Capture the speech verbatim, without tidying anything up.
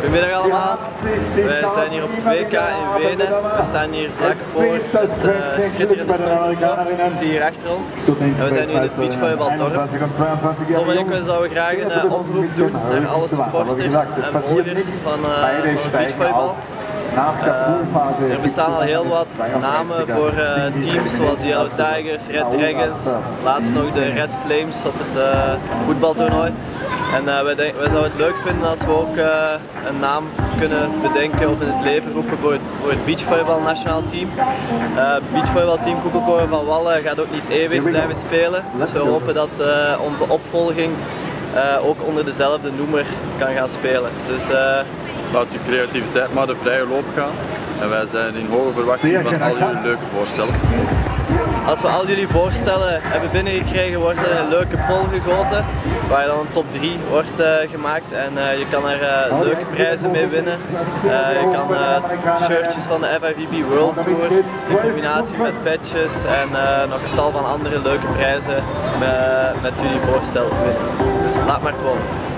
Goedemiddag allemaal. Wij zijn hier op het W K in Wenen. We staan hier vlak voor het uh, schitterende Sanderblad. Dat zie je hier achter ons. En we zijn nu in het beachvolleybaldorp. Tom en ik zouden graag een uh, oproep doen naar alle supporters en volgers van, uh, van het beachvolleybal. Uh, er bestaan al heel wat namen voor uh, teams zoals de Yellow Tigers, Red Dragons, laatst nog de Red Flames op het uh, voetbaltoernooi. En uh, wij, wij zouden het leuk vinden als we ook uh, een naam kunnen bedenken of in het leven roepen voor het, voor het beachvolleybal nationaal team. Het uh, beachvolleybalteam Koekelkoren van Wallen gaat ook niet eeuwig blijven spelen, dus we hopen dat uh, onze opvolging uh, ook onder dezelfde noemer kan gaan spelen. Dus, uh, laat je creativiteit maar de vrije loop gaan en wij zijn in hoge verwachting van al jullie leuke voorstellen. Als we al jullie voorstellen hebben binnengekregen, wordt er een leuke poll gegoten waar dan een top drie wordt uh, gemaakt en uh, je kan er uh, leuke prijzen mee winnen. Uh, je kan uh, shirtjes van de F I V B World Tour in combinatie met patches en uh, nog een tal van andere leuke prijzen met, met jullie voorstel winnen. Dus laat maar komen.